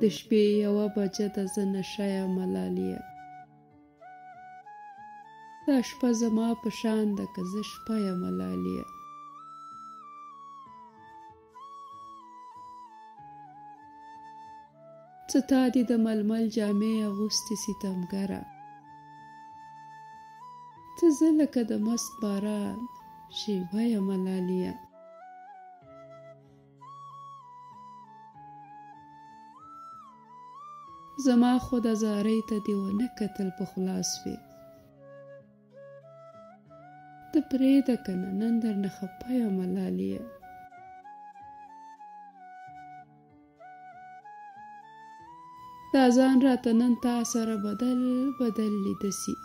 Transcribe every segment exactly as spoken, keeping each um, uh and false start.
د شپې یوه بجه ده زه نشه یم ملالیه. دا شپه زما په شان ده که زه شپه یم ملالیه. څه تا دې د ململ جامې اغوستې ستمګره، څه زه لکه د مست باران شیبه یم ملالیه. زما خو د زارۍ ته دې ونه کتل په خلاص وې، ته پرېږده کنه نن درنه خفه یم ملالیه. دا ځان راته نن تا سره بدل بدل لیده سي،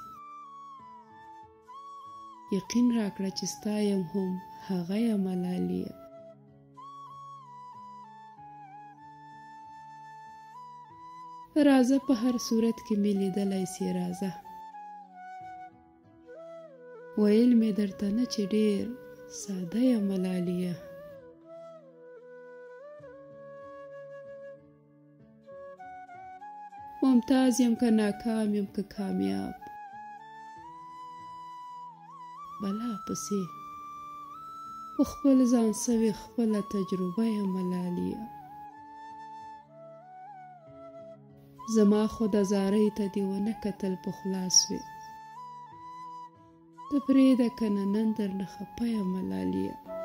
یقین راکړه چې ستا یم هم هغه یم ملالیه. راځه په هر صورت کې مې لیدلی سي راځه، ویل مې درته نه چې ډېر ساده یم ملالیه. ممتاز یم که ناکام یم که کامیاب، بلا پسې په خپل ځان سوې خپله تجربه یم ملالیه. زما خو د زارۍ ته دې ونه کتل په خلاص وې، ته پرېږده کنه نن درنه خفه یم ملالیه.